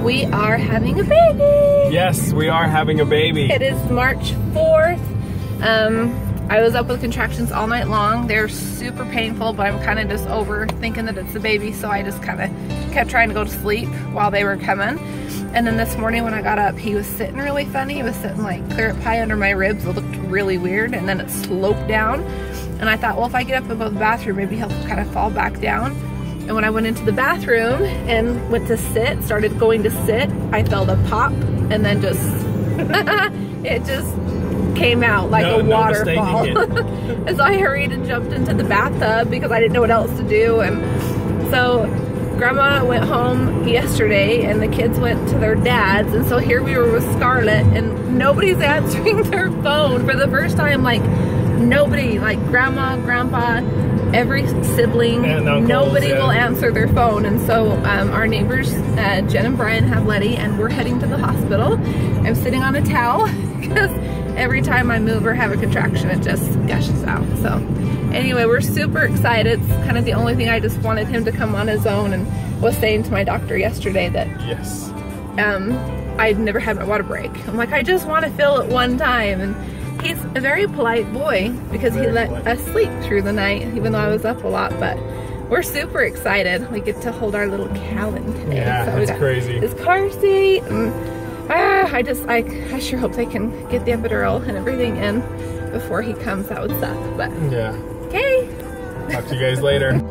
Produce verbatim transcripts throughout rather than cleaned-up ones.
we are having a baby. Yes, we are having a baby. It is March fourth. Um, I was up with contractions all night long. They're super painful, but I'm kind of just over thinking that it's a baby, so I just kind of kept trying to go to sleep while they were coming. And then this morning when I got up, he was sitting really funny. He was sitting like clear up high under my ribs. It looked really weird, and then it sloped down. And I thought, well, if I get up and go to the bathroom, maybe he'll kind of fall back down. And when I went into the bathroom and went to sit, started going to sit, I felt a pop, and then just, it just came out like no, a waterfall. No and so I hurried and jumped into the bathtub because I didn't know what else to do. And so Grandma went home yesterday and the kids went to their dad's, and so here we were with Scarlett and nobody's answering their phone for the first time. Like nobody, like Grandma, Grandpa, every sibling, nobody yeah. will answer their phone. And so um, our neighbors, uh, Jen and Brian, have Letty, and we're heading to the hospital. I'm sitting on a towel because every time I move or have a contraction, it just gushes out. So anyway, we're super excited. It's kind of the only thing. I just wanted him to come on his own, and was saying to my doctor yesterday that yes, um, I'd never had my water break. I'm like, I just want to fill it one time. And he's a very polite boy because very he let polite. us sleep through the night, even though I was up a lot. But we're super excited. We get to hold our little Kallen today. Yeah, so that's we got crazy. His car seat. And, ah, I just, I, I sure hope they can get the epidural and everything in before he comes. That would suck. But yeah. Okay. Talk to you guys later.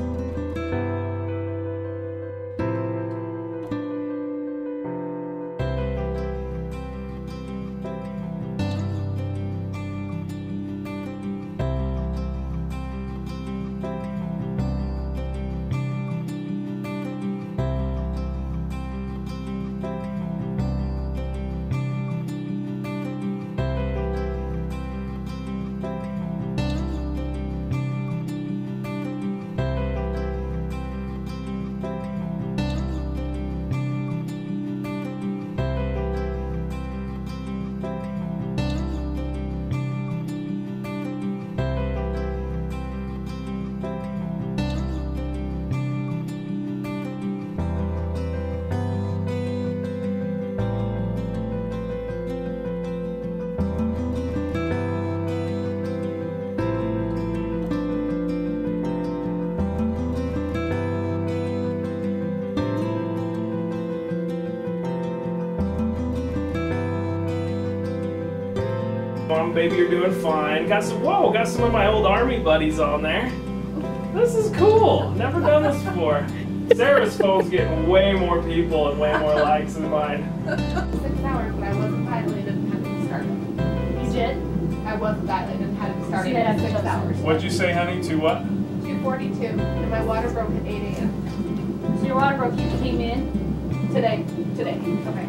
Mom, baby, you're doing fine. Got some, whoa, got some of my old army buddies on there. This is cool. Never done this before. Sarah's phone's getting way more people and way more likes than mine. Six hours, but I wasn't dilated and had to start. You did? I wasn't dilated and had to start So at six hours. What'd you say, honey? To what? two forty-two, and my water broke at eight A M So your water broke, you came in? Today. Today. Okay.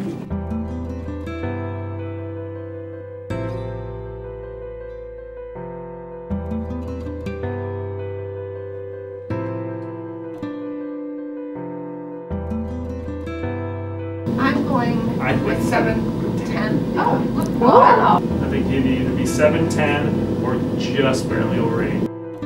I'm going I with seven ten. Oh, wow. I think you'd either be seven ten or just barely over eight.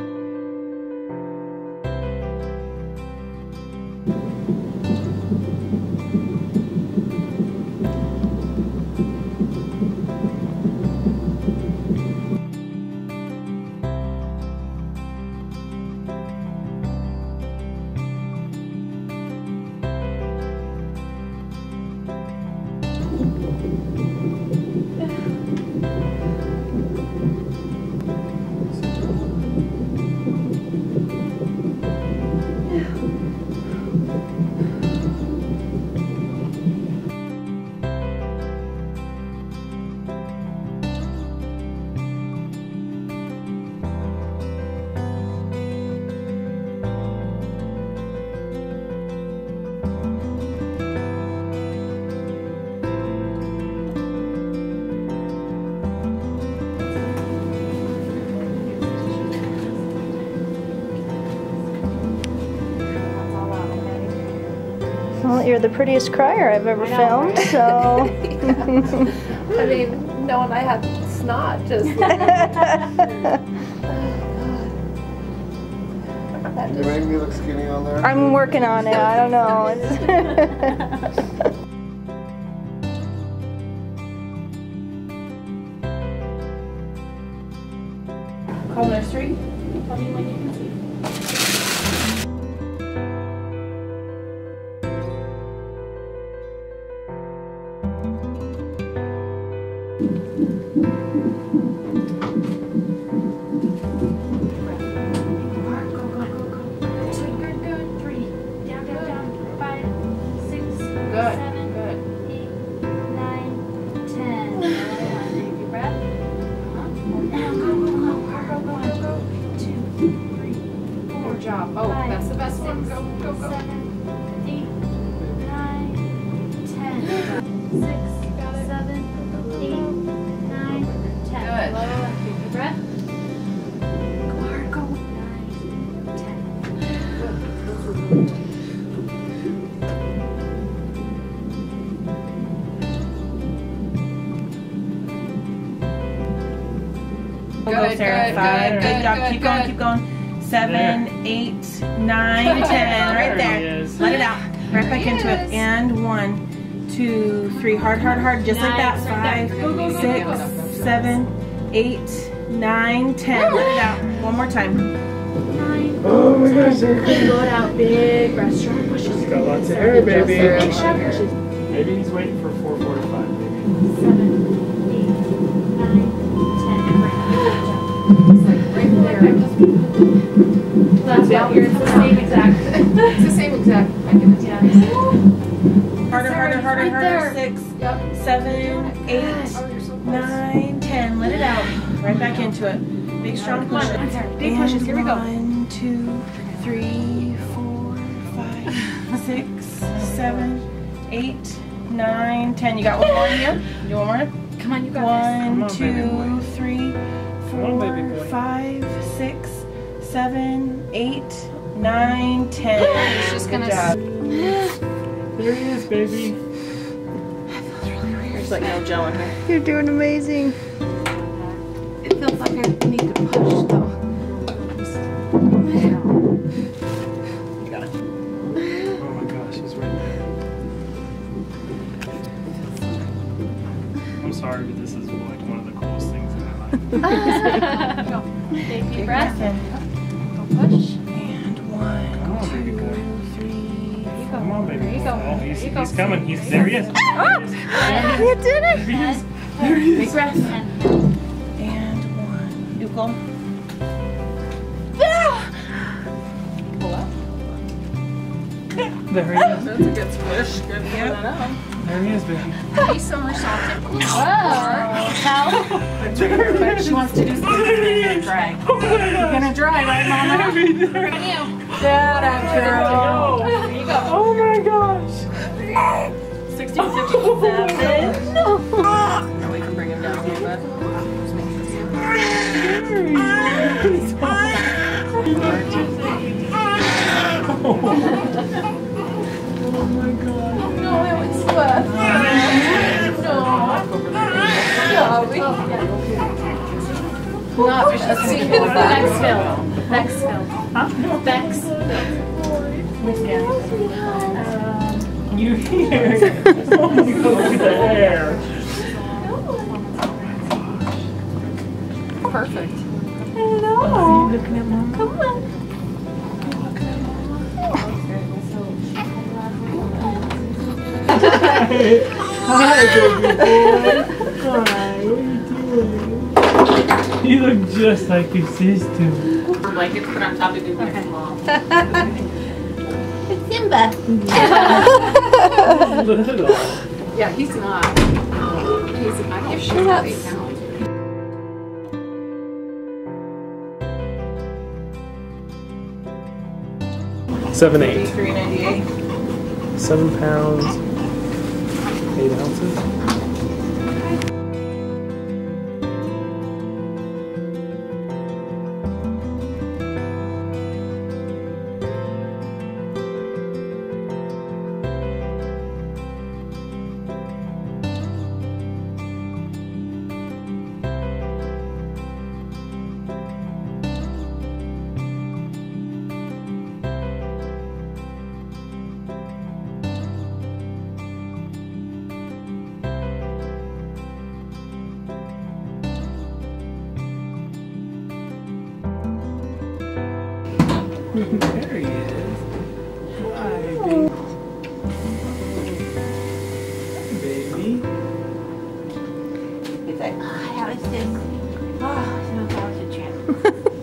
Well, you're the prettiest crier I've ever filmed, so... I mean, knowing I had snot just... Can you make me look skinny on there? I'm working on it, I don't know. Epidural nursery. Tell me when you can see. Oh, that's the best one. Go, go, go. Seven, eight, nine, ten. Six, seven, eight, nine, ten. Good. Low and keep your breath. Go hard, go. Nine, ten. Good, Go, Sarah. good, Five. good, Good job. good, Keep good. going. Keep going. Seven, eight, nine, ten. Right There he there. is. Let it out. Right back into it. Yes. And one, two, three. Hard, hard, hard. Just like that. Five, six, seven, eight, nine, ten. Let it out. One more time. Nine. Oh my gosh, they're good. Blow it out. Big breath. Strong pushes. He's got lots of hair, baby. Big strong pushes. Maybe he's waiting for four forty-five, maybe. Seven, eight, nine, ten. Right there. That's what you're, it's the same exact. It's the same exact mechanism. Yeah. Harder, harder, harder, Right harder. there. Six, Yep. seven, eight, Oh, you're so close. nine, ten. Let it out. Right back into it. Big strong push. Come on, Sarah. Big pushes. Here we go. One, two, three, four, five, six, seven, eight, nine, ten. You got one more here? Do one more? Come on, you got One, on, baby two, boy. three, Come on, baby four, boy. five, six, seven, eight, nine, ten. It's just Good gonna. job. There he is, baby. There's like no gel in here. You're doing amazing. It feels like I need to push though. You got it. Oh my gosh, he's right there. I'm sorry, but this is like one of the coolest things in my life. Go. Take deep Big breath. breath in. Go push. And one, Come on, baby boy. two, three, There you go. Come on, baby There you boy. go. Oh, he's, There you go. he's coming. He's there. He is. Ten. You did it. There he is. Ten. There he Big is. breath. Ten. and one. Equal. There he is. That's a good squish. Good for Yep. that out. There he is, baby. Be somersaulted. Whoa. Tell. She wants to do something. Drag. You're gonna drag, right, Mama? That girl. There you go. Oh my gosh. sixteen, fifty-seven. No, we can bring him down a little bit. Just make sure. Oh my god. No, it was sweat. No. No, we. Not a single Bex bug. fill. Bex fill. Bex fill. You here? Oh my god, look at the hair. Perfect. Oh, are you looking at mom? Come on. Hi, baby boy. Hi, what are you doing? You look just like your sister. Blankets put on top of your mom. Simba. Little. Yeah, he's not. He's not. You're sure about eight pounds. Seven, eight. Three ninety-eight. Seven pounds, eight ounces. There he is. Hi, baby. Hi, baby. He's like, oh, that was good. Oh, that was a champ.